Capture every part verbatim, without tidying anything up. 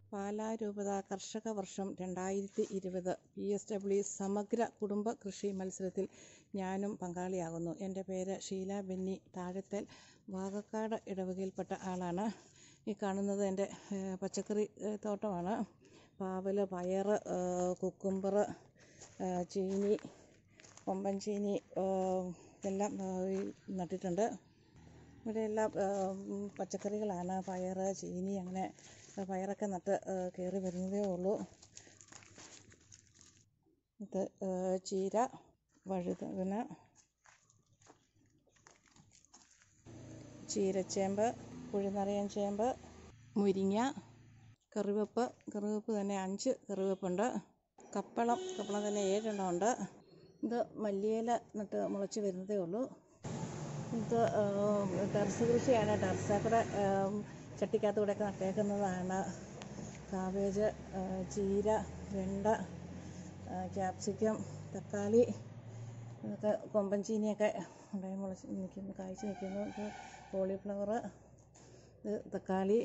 പാലാ രൂപത കർഷക വർഷം രണ്ടായിരത്തി ഇരുപത് പി എസ് ഡബ്ല്യു സമഗ്ര കുടുംബ കൃഷി മത്സരത്തിൽ ഞാനും പങ്കാളിയാകുന്നു. എൻ്റെ പേര് ഷീല ബെന്നി താഴത്തേൽ വാകക്കാട് ഇടവകയിൽപ്പെട്ട ആളാണ്. ഈ കാണുന്നത് എൻ്റെ പച്ചക്കറി തോട്ടമാണ്. പാവൽ, പയർ, കുക്കുംബർ, ചീനി, കൊമ്പൻ ചീനി എല്ലാം നട്ടിട്ടുണ്ട്. ഇവിടെ എല്ലാം പച്ചക്കറികളാണ്. പയർ, ചീനി, അങ്ങനെ പയറൊക്കെ നട്ട് കയറി വരുന്നതേ ഉള്ളൂ. ഇത് ചീര, വഴുതന, ചീരച്ചേമ്പ്, കുഴിനിറയൻ ചേമ്പ്, മുരിങ്ങ, കറിവേപ്പ് കറിവേപ്പ് തന്നെ അഞ്ച് കറിവേപ്പുണ്ട്. കപ്പളം കപ്പളം തന്നെ ഏഴെണ്ണം ഉണ്ട്. ഇത് മല്ലിയില നട്ട് മുളച്ച് വരുന്നതേ ഉള്ളൂ. ഇത് ടെറസ് കൃഷിയാണ്. ടെറസിൽ കൂടെ ചട്ടിക്കകത്തൂടെയൊക്കെ നട്ടേക്കുന്നതാണ്. കാബേജ്, ചീര, വെണ്ട, ക്യാപ്സിക്കം, തക്കാളി, ഇതൊക്കെ കൊമ്പൻ ചീനിയൊക്കെ ഉണ്ടായി മുളച്ച് നിൽക്കുന്നു, കായ്ച്ച് നിൽക്കുന്നു. ഇത് കോളിഫ്ലവർ, ഇത് തക്കാളി,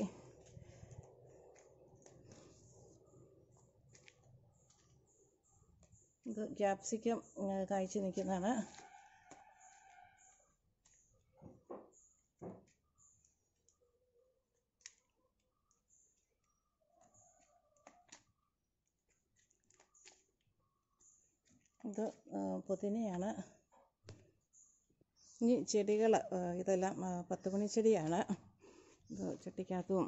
ഇത് ക്യാപ്സിക്കം കായ്ച്ച് നിൽക്കുന്നതാണ്. ഇത് പുതിനയാണ്. ഇനി ചെടികൾ, ഇതെല്ലാം പത്ത് മണി ചെടിയാണ്. ഇത് ചട്ടിക്കകത്തും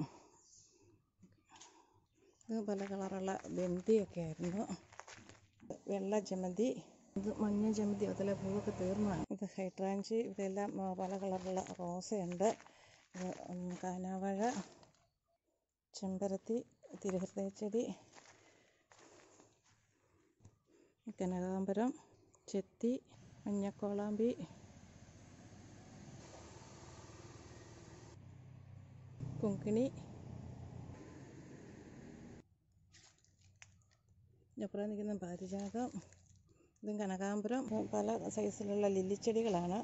ഇത് പല കളറുള്ള ബന്ദിയൊക്കെ ആയിരുന്നു. വെള്ള ജമന്തി, ഇത് മഞ്ഞ ജമന്തി, അതിലെ പൂവൊക്കെ തീർന്നതാണ്. ഇത് ഹൈഡ്രാഞ്ചി, ഇതെല്ലാം പല കളറുള്ള റോസയുണ്ട്. ഇത് കാനാവാഴ, ചെമ്പരത്തി, തിരുഹൃദയച്ചെടി, കനകാംബരം, ചെത്തി, മഞ്ഞക്കോളാമ്പി, കുങ്കിണി, അപ്പുറം നിൽക്കുന്ന പാരിജാതം, ഇതും കനകാംബരം. പല സൈസിലുള്ള ലില്ലിച്ചെടികളാണ്.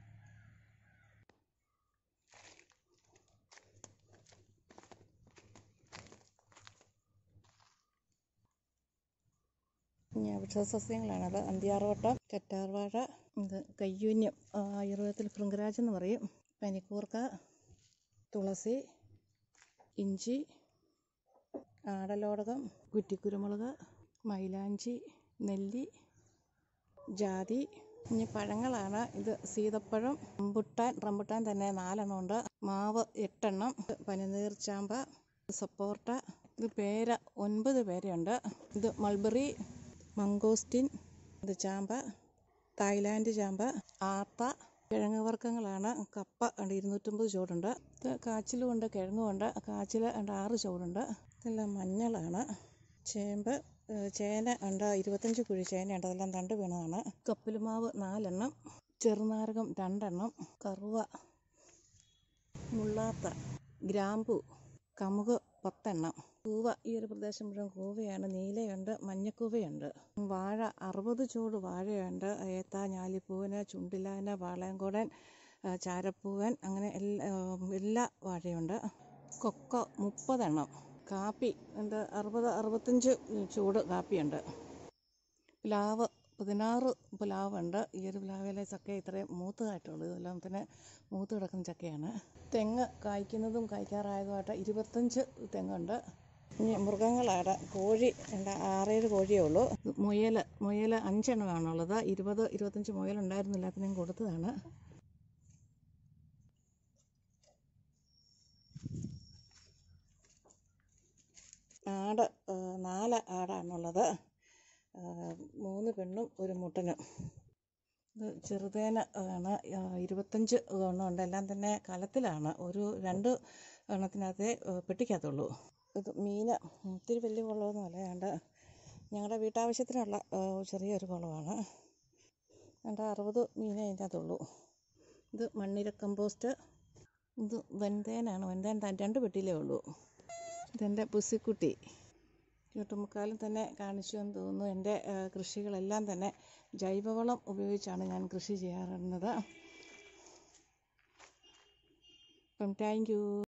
ഇനി വൃക്ഷസസ്യങ്ങളാണത്. അന്ത്യാർവട്ടം, കറ്റാർവാഴ, ഇത് കയ്യൂന്യം, ആയുർവേദത്തിൽ ഭൃംഗരാജ് എന്ന് പറയും. പനിക്കൂർക്ക, തുളസി, ഇഞ്ചി, ആടലോടകം, കുറ്റിക്കുരുമുളക്, മൈലാഞ്ചി, നെല്ലി, ജാതി. ഇനി പഴങ്ങളാണ്. ഇത് സീതപ്പഴം, റംബുട്ടാൻ റംബുട്ടാൻ തന്നെ നാലെണ്ണം ഉണ്ട്. മാവ് എട്ടെണ്ണം, പനിനീർച്ചാമ്പ, സപ്പോർട്ട, ഇത് പേര ഒൻപത് പേരയുണ്ട്. ഇത് മൾബറി, മംഗോസ്റ്റിൻ, ഇത് ചാമ്പ, തായ്ലാൻഡ് ചാമ്പ, ആത്ത. കിഴങ്ങ് വർഗ്ഗങ്ങളാണ്. കപ്പ ഉണ്ട്, ഇരുന്നൂറ്റമ്പത് ചുവടുണ്ട്. ഇത് കാച്ചിലുമുണ്ട്, കിഴങ്ങുമുണ്ട്. കാച്ചിൽ ഉണ്ട്, ആറ് ചുവടുണ്ട്. ഇതെല്ലാം മഞ്ഞളാണ്. ചേമ്പ്, ചേന ഉണ്ട്, ഇരുപത്തഞ്ച് കുഴി ചേനയുണ്ട്, അതെല്ലാം തണ്ട് വീണതാണ്. കപ്പലുമാവ് നാലെണ്ണം, ചെറുനാരകം രണ്ടെണ്ണം, കറുവ, മുള്ളാത്ത, ഗ്രാമ്പു, കമുക് പത്തെണ്ണം. കൂവ, ഈ ഒരു പ്രദേശം മുഴുവൻ കൂവയാണ്. നീലയുണ്ട്, മഞ്ഞക്കൂവയുണ്ട്. വാഴ അറുപത് ചുവട് വാഴയുണ്ട്. ഏത്ത, ഞാലിപ്പൂവന്, ചുണ്ടിലാന, വാളയംകുടൻ, ചാരപ്പൂവൻ, അങ്ങനെ എല്ലാ എല്ലാ വാഴയുണ്ട്. കൊക്കോ മുപ്പതെണ്ണം. കാപ്പി ഉണ്ട്, അറുപത് അറുപത്തഞ്ച് ചൂട് കാപ്പിയുണ്ട്. പ്ലാവ് പതിനാറ് പ്ലാവുണ്ട്. ഈ ഒരു പ്ലാവിലെ ചക്ക ഇത്രയും മൂത്തതായിട്ടുള്ളൂ. ഇതെല്ലാം തന്നെ മൂത്ത് കിടക്കുന്ന ചക്കയാണ്. തെങ്ങ് കായ്ക്കുന്നതും കായ്ക്കാറായതുമായിട്ട് ഇരുപത്തഞ്ച് തെങ്ങുണ്ട്. ഇനി മൃഗങ്ങളാണ്. കോഴി ഉണ്ട്, ആറേഴ് കോഴിയേ ഉള്ളൂ. മുയൽ മുയൽ അഞ്ചെണ്ണമാണുള്ളത്. ഇരുപത് ഇരുപത്തഞ്ച് മുയലുണ്ടായിരുന്നു, എല്ലാത്തിനെയും കൊടുത്തതാണ്. ആട് നാല് ആടാണുള്ളത്. മൂന്ന് പെണ്ണും ഒരു മുട്ടനും. ഇത് ചെറുതേന ആണ്, ഇരുപത്തഞ്ച് എണ്ണമുണ്ട്. എല്ലാം തന്നെ കലത്തിലാണ്. ഒരു രണ്ട് എണ്ണത്തിനകത്തേ പെട്ടിക്കകത്തുള്ളൂ. ഇത് മീൻ ഒത്തിരി വലിയ കുളമൊന്നുമല്ല, ഏതാണ്ട് ഞങ്ങളുടെ വീട്ടാവശ്യത്തിനുള്ള ചെറിയൊരു കുളമാണ്. ഏതാണ്ട് അറുപത് മീനേ അതിനകത്തുള്ളൂ. ഇത് മണ്ണിര കമ്പോസ്റ്റ്. ഇത് വെന്തേനാണ്. വെന്തേൻ രണ്ട് പെട്ടിയിലേ ഉള്ളൂ. ഇതെൻ്റെ പുസിക്കുട്ടി. ചുട്ടുമുക്കാലും തന്നെ കാണിച്ചു എന്ന് തോന്നുന്നു. എൻ്റെ കൃഷികളെല്ലാം തന്നെ ജൈവവളം ഉപയോഗിച്ചാണ് ഞാൻ കൃഷി ചെയ്യാറുള്ളത്. അപ്പം താങ്ക് യു.